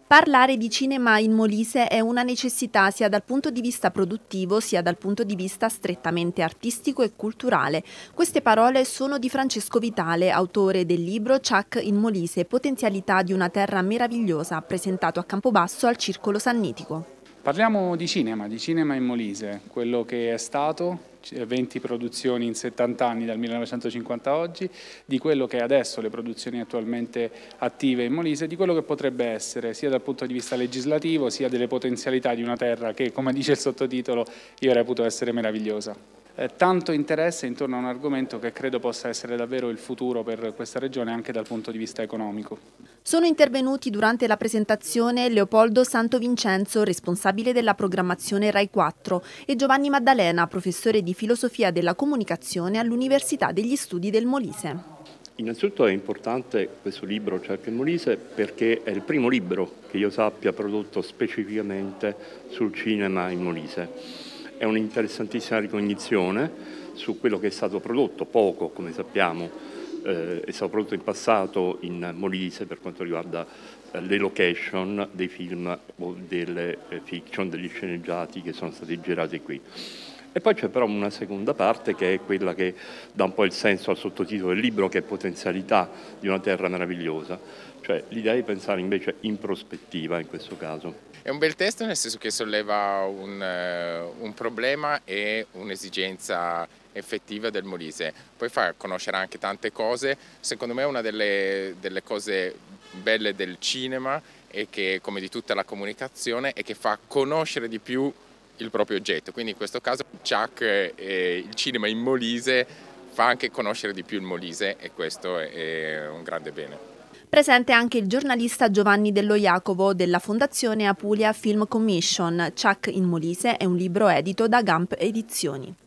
Parlare di cinema in Molise è una necessità sia dal punto di vista produttivo sia dal punto di vista strettamente artistico e culturale. Queste parole sono di Francesco Vitale, autore del libro Ciak in Molise, potenzialità di una terra meravigliosa, presentato a Campobasso al Circolo Sannitico. Parliamo di cinema in Molise, quello che è stato, 20 produzioni in 70 anni dal 1950 a oggi, di quello che è adesso, le produzioni attualmente attive in Molise, di quello che potrebbe essere sia dal punto di vista legislativo sia delle potenzialità di una terra che, come dice il sottotitolo, io reputo essere meravigliosa. Tanto interesse intorno a un argomento che credo possa essere davvero il futuro per questa regione anche dal punto di vista economico. Sono intervenuti durante la presentazione Leopoldo Santovincenzo, responsabile della programmazione Rai 4, e Giovanni Maddalena, professore di filosofia della comunicazione all'Università degli Studi del Molise. Innanzitutto è importante questo libro, Ciak in Molise, perché è il primo libro che io sappia prodotto specificamente sul cinema in Molise. È un'interessantissima ricognizione su quello che è stato prodotto, poco come sappiamo, è stato prodotto in passato in Molise per quanto riguarda le location dei film o delle fiction, degli sceneggiati che sono stati girati qui. E poi c'è però una seconda parte che è quella che dà un po' il senso al sottotitolo del libro, che è potenzialità di una terra meravigliosa, cioè l'idea di pensare invece in prospettiva in questo caso. È un bel testo nel senso che solleva un problema e un'esigenza effettiva del Molise, poi fa conoscere anche tante cose. Secondo me una delle cose belle del cinema e che, come di tutta la comunicazione, è che fa conoscere di più il proprio oggetto, quindi in questo caso Ciak, il cinema in Molise, fa anche conoscere di più il Molise e questo è un grande bene. Presente anche il giornalista Giovanni Dello Jacovo della Fondazione Apulia Film Commission. Ciak in Molise è un libro edito da Gamp Edizioni.